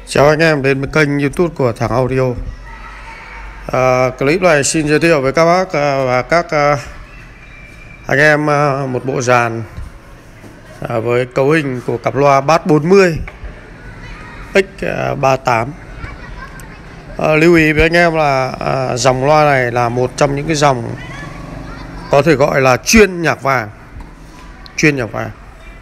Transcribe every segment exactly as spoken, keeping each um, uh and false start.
Chào anh em đến với kênh YouTube của Thắng Audio. à, Clip này xin giới thiệu với các bác và các anh em một bộ dàn với cấu hình của cặp loa Bass bốn mươi X ba tám. à, Lưu ý với anh em là à, dòng loa này là một trong những cái dòng có thể gọi là chuyên nhạc vàng. Chuyên nhạc vàng.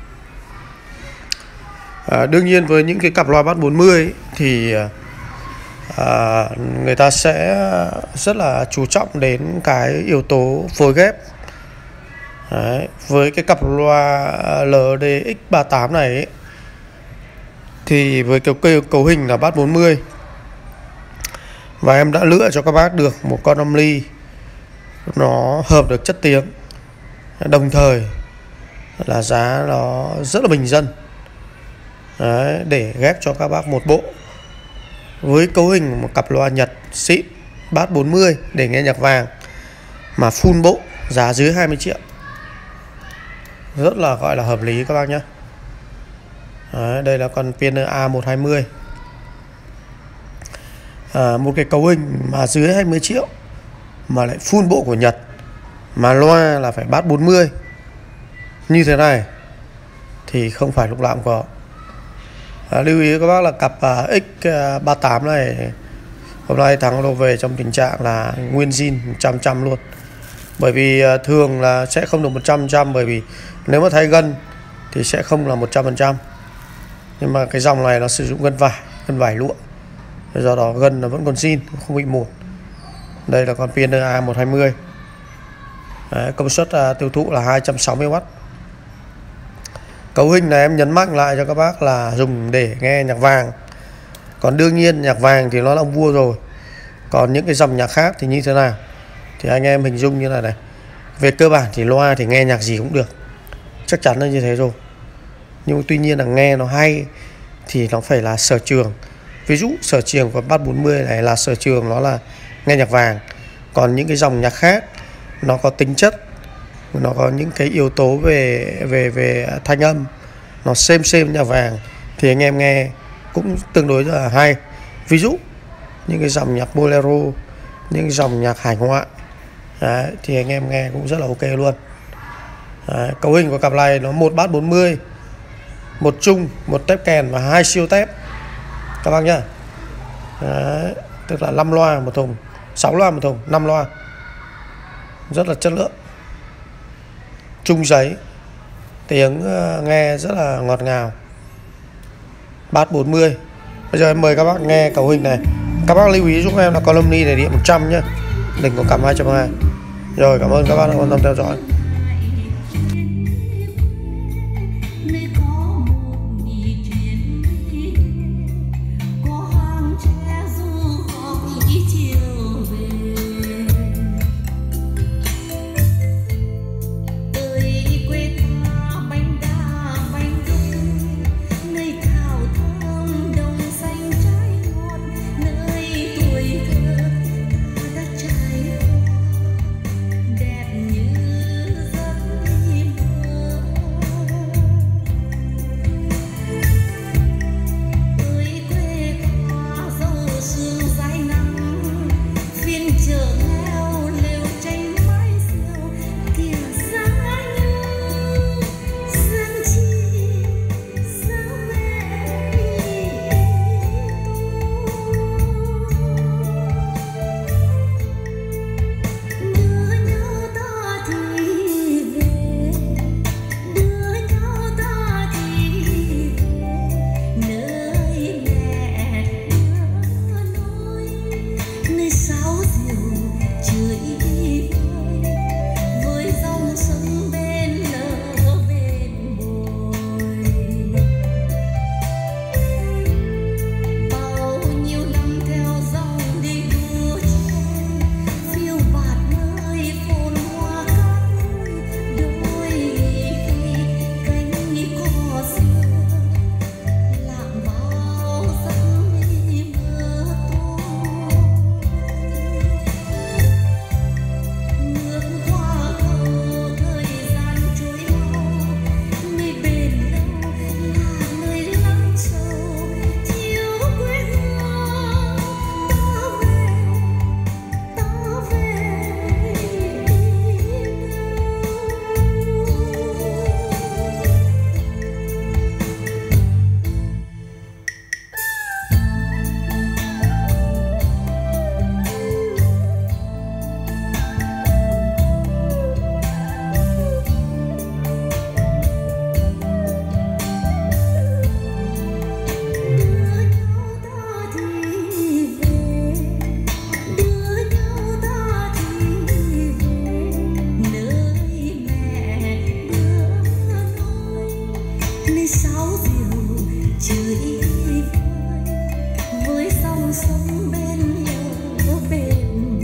À, đương nhiên với những cái cặp loa Bass bốn mươi ấy, thì à, người ta sẽ rất là chú trọng đến cái yếu tố phối ghép. Đấy, với cái cặp loa L D X ba tám này ấy, thì với cái cấu, cấu hình là Bass bốn mươi và em đã lựa cho các bác được một con âm ly nó hợp được chất tiếng, đồng thời là giá nó rất là bình dân. Đấy, để ghép cho các bác một bộ với cấu hình một cặp loa Nhật xịn Bass bốn mươi để nghe nhạc vàng mà full bộ, giá dưới hai mươi triệu, rất là gọi là hợp lý các bác nhé. Đấy, đây là con Pioneer A một hai mươi, à, một cái cấu hình mà dưới hai mươi triệu mà lại full bộ của Nhật, mà loa là phải Bass bốn mươi như thế này thì không phải lúc nào cũng có. À, lưu ý các bác là cặp à, X ba tám này hôm nay Thắng đổ về trong tình trạng là nguyên zin một trăm phần trăm luôn. Bởi vì à, thường là sẽ không được một trăm phần trăm, bởi vì nếu mà thay gân thì sẽ không là một trăm phần trăm. Nhưng mà cái dòng này nó sử dụng gân vải, gân vải lụa, do đó gân nó vẫn còn zin, không bị mụn. Đây là con Pioneer A một hai mươi. Đấy, công suất à, tiêu thụ là hai trăm sáu mươi oát. Cấu hình này em nhấn mạnh lại cho các bác là dùng để nghe nhạc vàng. Còn đương nhiên nhạc vàng thì nó là ông vua rồi. Còn những cái dòng nhạc khác thì như thế nào thì anh em hình dung như này này. Về cơ bản thì loa thì nghe nhạc gì cũng được, chắc chắn là như thế rồi. Nhưng tuy nhiên là nghe nó hay thì nó phải là sở trường. Ví dụ sở trường của Bass bốn mươi này là sở trường nó là nghe nhạc vàng. Còn những cái dòng nhạc khác nó có tính chất, nó có những cái yếu tố về về về thanh âm nó xem xem nhạc vàng thì anh em nghe cũng tương đối là hay. Ví dụ những cái dòng nhạc bolero, những cái dòng nhạc hải ngoại. Đấy, thì anh em nghe cũng rất là ok luôn. Đấy, cấu hình của cặp này nó một Bass bốn mươi, một chung, một tép kèn và hai siêu tép các bác nhá. Đấy, tức là năm loa một thùng, sáu loa một thùng, năm loa, rất là chất lượng. Chung giấy, tiếng nghe rất là ngọt ngào. Bass bốn mươi. Bây giờ em mời các bác nghe cấu hình này. Các bác lưu ý giúp em là con âm ly này điện một trăm nhé, đỉnh có cắm hai trăm hai. Rồi, cảm ơn các bác đã quan tâm theo dõi. Như sống bên nhau bên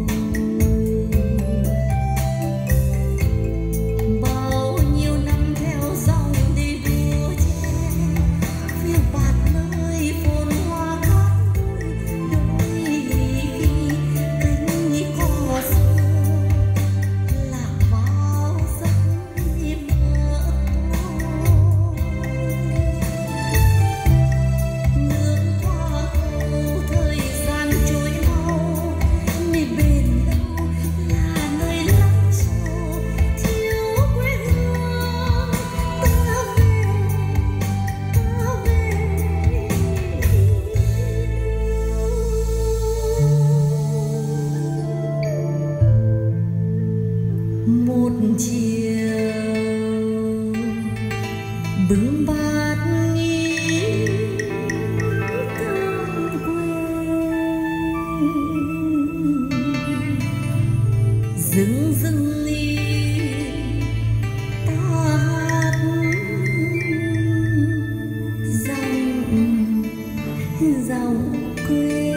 bồi. Bao nhiêu năm theo dòng đi đua chen phiêu bạt nơi phồn hoa khắp đôi cánh cỏ xưa lạc vào giấc mơ tôi. Nước qua cầu thời gian trôi mau, nơi bên đâu là nơi lắm sầu thiếu quê hương. Ta về, ta về. Một chiều bưng bát nghĩ cơm quê, dưng dưng đi ta hát dòng dòng quê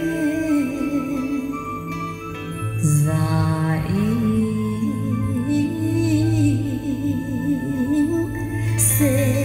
dải sẽ